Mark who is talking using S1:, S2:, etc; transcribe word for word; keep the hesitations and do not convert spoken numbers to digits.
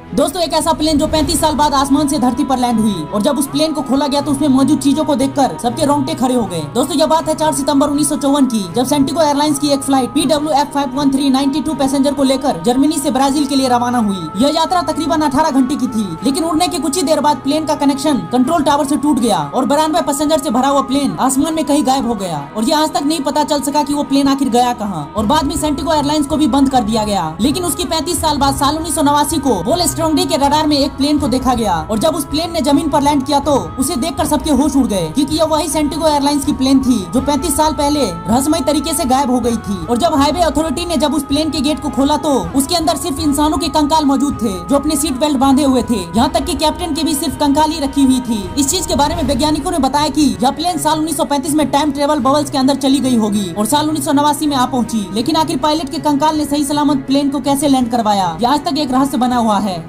S1: दोस्तों एक ऐसा प्लेन जो पैंतीस साल बाद आसमान से धरती पर लैंड हुई और जब उस प्लेन को खोला गया तो उसमें मौजूद चीजों को देखकर सबके रोंगटे खड़े हो गए। दोस्तों यह बात है चार सितंबर उन्नीस सौ चौवन की, जब सेंटिगो एयरलाइंस की एक flight P W F five one three ninety two passenger को लेकर जर्मनी से ब्राजील के लिए रवाना हुई। यह यात्रा तकरीबन अठारह घंटे की थी, लेकिन उड़ने के कुछ ही देर बाद प्लेन का कनेक्शन कंट्रोल टावर से टूट गया और बानवे पैसेंजर से भरा हुआ प्लेन आसमान में कहीं गायब हो गया और यह आज तक नहीं पता चल सका कि वो प्लेन आखिर गया कहाँ। और बाद में सेंटिगो एयरलाइंस को भी बंद कर दिया गया। लेकिन उसकी पैंतीस साल बाद साल उन्नीस सौ नवासी को बोल स्ट्रोंगडी के रडार में एक प्लेन को देखा गया और जब उस प्लेन ने जमीन पर लैंड किया तो उसे देखकर सबके होश उड़ गए, क्योंकि यह वही सेंटिगो एयरलाइंस की प्लेन थी जो पैंतीस साल पहले रहस्यमय तरीके से गायब हो गई थी। और जब हाईवे अथॉरिटी ने जब उस प्लेन के गेट को खोला तो उसके अंदर सिर्फ इंसानों के कंकाल मौजूद थे जो अपने सीट बेल्ट बांधे हुए थे। यहाँ तक कि कैप्टन की भी सिर्फ कंकाल ही रखी हुई थी। इस चीज के बारे में वैज्ञानिकों ने बताया कि यह प्लेन साल उन्नीस सौ पैंतीस में टाइम ट्रेवल बबल्स के अंदर चली गई होगी और साल उन्नीस सौ नवासी में आ पहुंची। लेकिन आखिर पायलट के कंकाल ने सही सलामत प्लेन को कैसे लैंड करवाया, यह आज तक एक रहस्य बना हुआ है।